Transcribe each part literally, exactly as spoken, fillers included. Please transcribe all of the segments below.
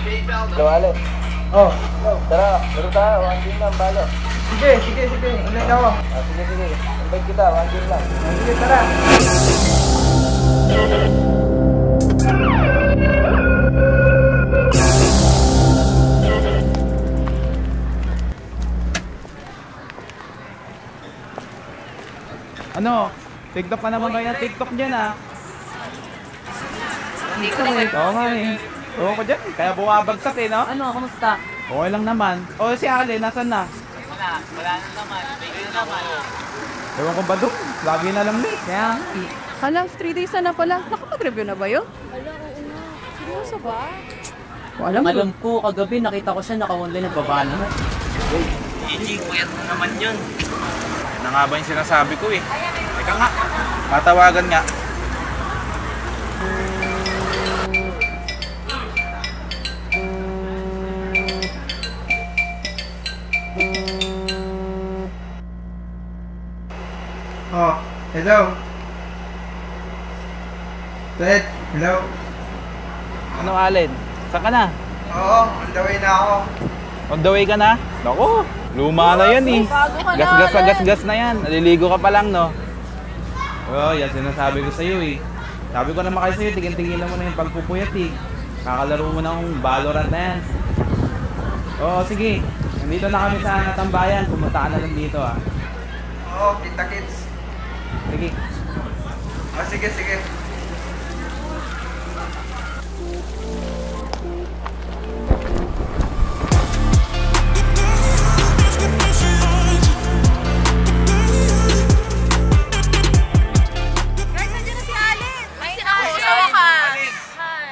Gawalin. Oh, tara, laro tayo. One game lang, balo. Sige, sige, sige. Ulit ako. Ah, sige, sige. Invite kita, one game lang. Sige, tara. Ano? TikTok ka naman kaya TikTok dyan ah. Hindi ko rin. Oo nga eh. Oo ko dyan. Kaya bumabagsak eh, no? Ano, kamusta? Okay lang naman. O si Ale, nasan na? Wala, wala na naman. Bigay na naman. Ewan ko ba doon? Lagi na lang late. Kaya, Halang, three days na pala. Nakapag-review na ba yun? Wala, oo nga. Seryoso ba? Alam ko. alam ko, kagabi nakita ko siya naka-online nagbaba na. E G, puyat mo naman yun. Yan na nga ba yung sinasabi ko eh. Teka nga. Matawagan nga. Oh, hello. Red, hello. Ano Allen? Saan ka na? Oo, on the way na ako. On the way ka na? Naku, luma na yan eh. Gas-gas na gas-gas na yan. Naliligo ka pa lang no? Oo, yan sinasabi ko sa'yo eh. Sabi ko naman kayo sa'yo, tigil-tigilan mo na yung pagpupuyat eh. Kakalaro mo ng Valorant na yan. Oo, sige. Nandito na kami sa Tambayan. Pumunta ka na lang dito ah. Oo, kita kids. Sige. Oh, sige, sige. Guys, nandiyan na si Allen. Ay, si Allen. Sa wakas. Hi.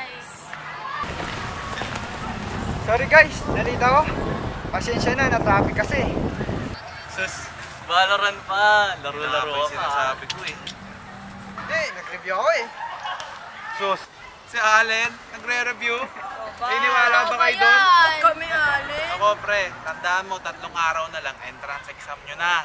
Sorry guys, nalito ako. Pasensya na, na-traffic kasi. Sus, Valorant pa. Laro-laro ka pa. Sinasabi ko eh. Hindi, nag-review ako eh. Sus, si Allen, nagre-review. Iniwala ba kayo doon? Huwag kami, Allen. Ako pre, tandaan mo, tatlong araw na lang, entrance exam nyo na.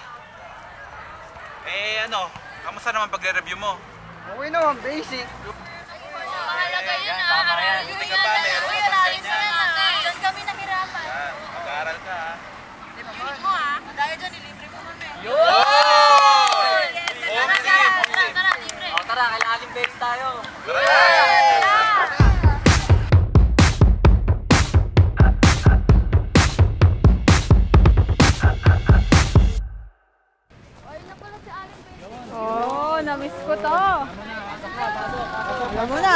Eh ano, kamusta naman pagre-review mo? Okay naman, basic. Mahalaga yun, ah. Tama yan. Buti ka pa, meron ka pa sa inyo. Diyan kami nahirapan. Yan, mag-aaral ka ha. Libre mo, ah. Dahil dyan, ilibre mo kami. Yun! Tara, tara, tara, tara, libre. O tara, kailangan aling base tayo. Oh, na-miss ko to. Alam mo na.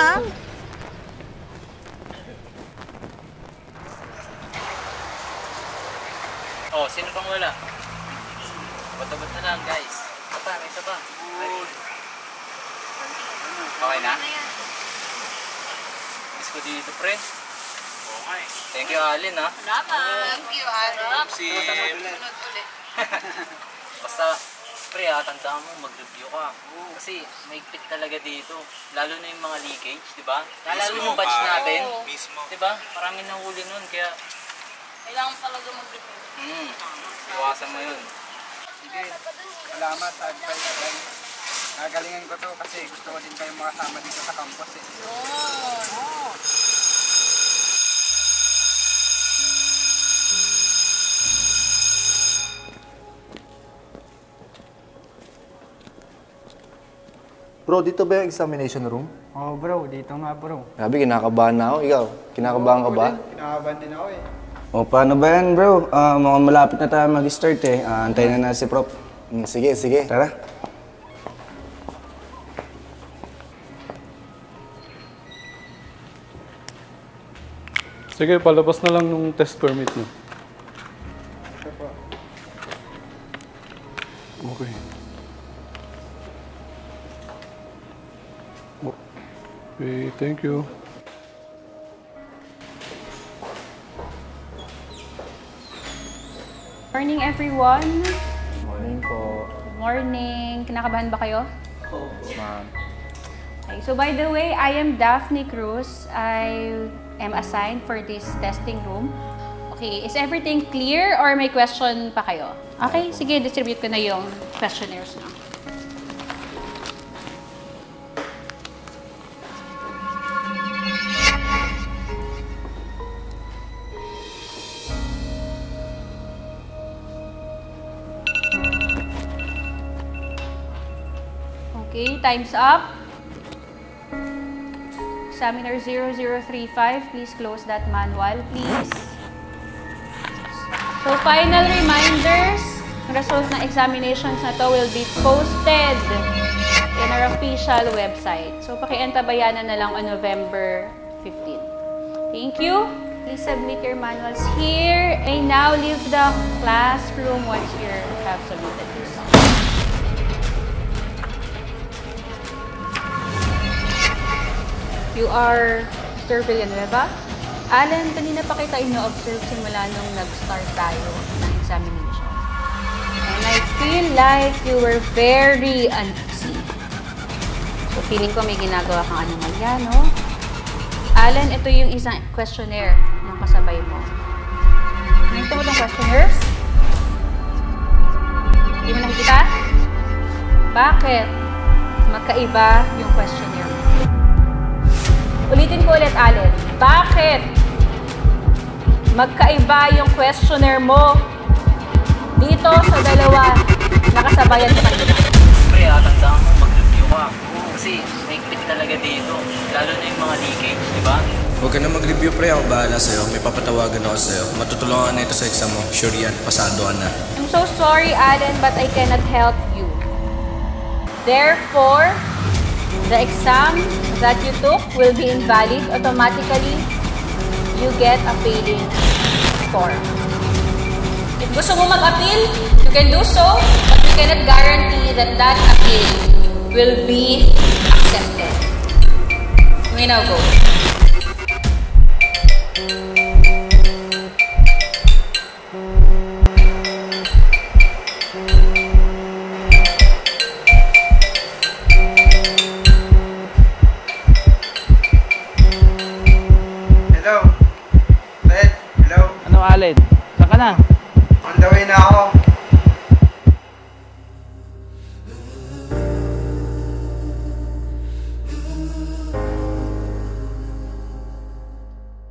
Oh, sino pang wala? Bato-bato na lang, guys. Ito pa, ito pa. Okay na? Miss ko dito, pre. Oo nga eh. Thank you, Allen, ha? Salamat. Thank you, Allen. Si... Sunod ulit. Basta, pre, ha, tandaan mo, mag-review ka. Kasi, maigpit talaga dito. Lalo na yung mga leakage, di ba? Nalalo Mismo, yung batch pare. natin. Mismo. Di ba? Maraming nahuli nun, kaya... Kailangan talaga mag-review. Hmm, iwasan mo yun. Sige, salamat sa advice guys. Nagalingan ko to kasi gusto ko din kayong makasama dito sa campus eh. Bro, dito ba yung examination room? Oo bro, dito nga bro. Grabe, kinakabahan na ako. Ikaw, kinakabahan ka ba? Kinakabahan din ako eh. O, paano ba yan, bro? Uh, mukhang malapit na tayo mag-start eh. Uh, antayin na na si Prof. Mm, sige, sige. Tara. Sige, palabas na lang ng test permit mo. Okay. Okay, thank you. Morning, everyone. Morning po. Good morning. Kinakabahan ba kayo? Yes, ma'am. Okay, so by the way, I am Daphne Cruz. I am assigned for this testing room. Okay, is everything clear or may question pa kayo? Okay, sige, distribute ko na yung questionnaires na. Okay, time's up. Examiner zero zero three five, please close that manual, please. So, final reminders. Ang results ng examinations na to will be posted in our official website. So, pakiantabayanan na lang on November fifteenth. Thank you. Please submit your manuals here. And now leave the classroom once you have submitted this. You are Mister Villanueva. Alan, kanina pa kita ino-observe simula nung nag-start tayo ng examination. And I feel like you were very uneasy. So, feeling ko may ginagawa kang anomalya, no? Alan, ito yung isang questionnaire ng kasabay mo. Nakita mo itong questionnaire? Hindi mo nakikita? Bakit? Magkaiba yung questionnaire mo. Ulitin ko ulit, Allen. Bakit magkaiba yung questionnaire mo dito sa dalawa nakasabayan ko kanina? Pre, ah, tandaan mo, mag-review ka. Kasi may click talaga dito. Lalo na yung mga leakage, di ba? Huwag ka na mag-review, pre. Ako bahala sa'yo. May papatawagan ako sa'yo. Matutulungan na ito sa exam mo. Sure yan. Pasado ka na. I'm so sorry, Allen, but I cannot help you. Therefore, the exam that you took will be invalid. Automatically, you get a failing score. If gusto mo mag-appeal, you can do so, but we cannot guarantee that that appeal will be accepted. You may now go. Hello? Red? Hello? Ano, Allen? Saan ka na? On the way na ako.